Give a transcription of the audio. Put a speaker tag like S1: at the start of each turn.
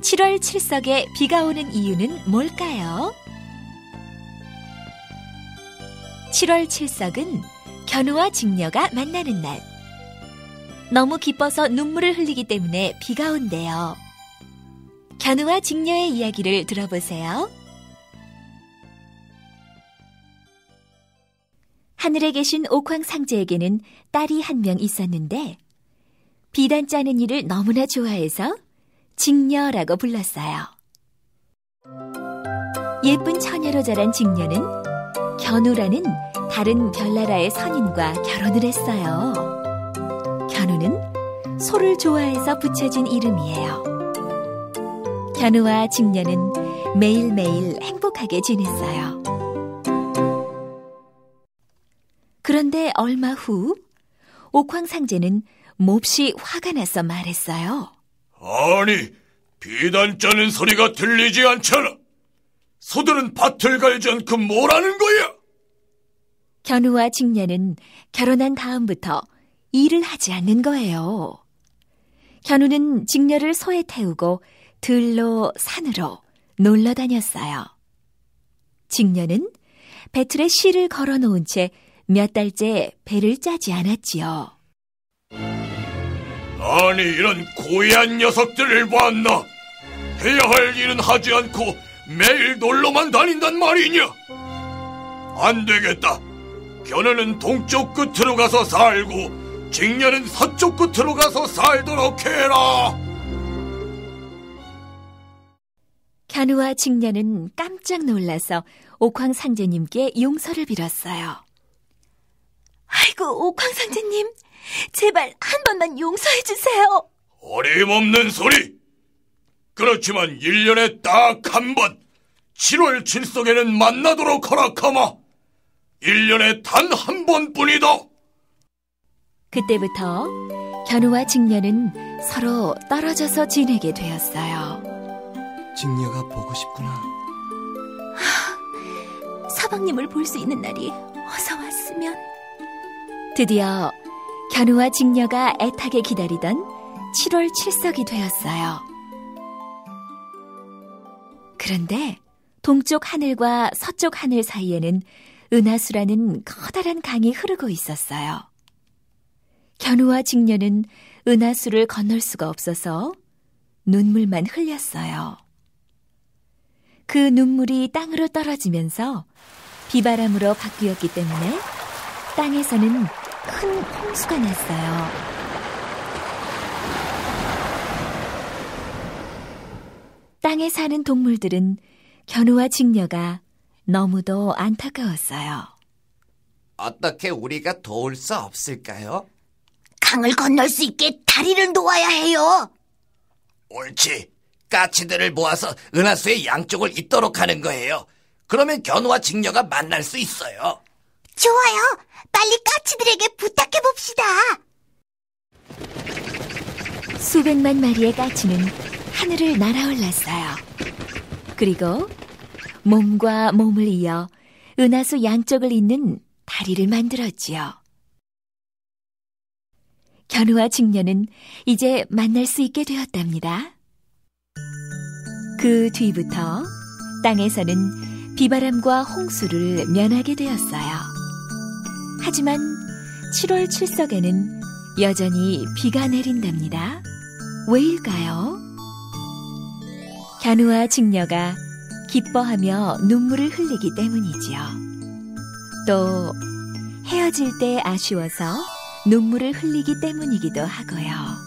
S1: 7월 칠석에 비가 오는 이유는 뭘까요? 7월 칠석은 견우와 직녀가 만나는 날. 너무 기뻐서 눈물을 흘리기 때문에 비가 온대요. 견우와 직녀의 이야기를 들어보세요. 하늘에 계신 옥황상제에게는 딸이 한 명 있었는데 비단 짜는 일을 너무나 좋아해서 직녀라고 불렀어요. 예쁜 처녀로 자란 직녀는 견우라는 다른 별나라의 선인과 결혼을 했어요. 견우는 소를 좋아해서 붙여진 이름이에요. 견우와 직녀는 매일매일 행복하게 지냈어요. 그런데 얼마 후 옥황상제는 몹시 화가 나서 말했어요.
S2: 아니, 비단 짜는 소리가 들리지 않잖아. 소들은 밭을 갈지 않고 뭐라는 거야?
S1: 견우와 직녀는 결혼한 다음부터 일을 하지 않는 거예요. 견우는 직녀를 소에 태우고 들로 산으로 놀러 다녔어요. 직녀는 배틀에 실을 걸어놓은 채 몇 달째 배를 짜지 않았지요.
S2: 아니, 이런 고얀 녀석들을 봤나? 해야 할 일은 하지 않고 매일 놀러만 다닌단 말이냐? 안 되겠다. 견우는 동쪽 끝으로 가서 살고 직녀는 서쪽 끝으로 가서 살도록 해라.
S1: 견우와 직녀는 깜짝 놀라서 옥황상제님께 용서를 빌었어요. 아이고, 옥황상제님, 제발 한 번만 용서해 주세요.
S2: 어림없는 소리. 그렇지만 1년에 딱 한 번 7월 칠석에는 만나도록 허락하마. 1년에 단 한 번뿐이다.
S1: 그때부터 견우와 직녀는 서로 떨어져서 지내게 되었어요.
S3: 직녀가 보고 싶구나.
S1: 서방님을 볼 수 있는 날이 어서 왔으면. 드디어 견우와 직녀가 애타게 기다리던 7월 칠석이 되었어요. 그런데 동쪽 하늘과 서쪽 하늘 사이에는 은하수라는 커다란 강이 흐르고 있었어요. 견우와 직녀는 은하수를 건널 수가 없어서 눈물만 흘렸어요. 그 눈물이 땅으로 떨어지면서 비바람으로 바뀌었기 때문에 땅에서는 큰 홍수가 났어요. 땅에 사는 동물들은 견우와 직녀가 너무도 안타까웠어요.
S4: 어떻게 우리가 도울 수 없을까요?
S5: 강을 건널 수 있게 다리를 놓아야 해요.
S4: 옳지. 까치들을 모아서 은하수의 양쪽을 잇도록 하는 거예요. 그러면 견우와 직녀가 만날 수 있어요.
S5: 좋아요. 빨리 까치들에게 부탁해봅시다.
S1: 수백만 마리의 까치는 하늘을 날아올랐어요. 그리고 몸과 몸을 이어 은하수 양쪽을 잇는 다리를 만들었지요. 견우와 직녀는 이제 만날 수 있게 되었답니다. 그 뒤부터 땅에서는 비바람과 홍수를 면하게 되었어요. 하지만 7월 칠석에는 여전히 비가 내린답니다. 왜일까요? 견우와 직녀가 기뻐하며 눈물을 흘리기 때문이지요. 또 헤어질 때 아쉬워서 눈물을 흘리기 때문이기도 하고요.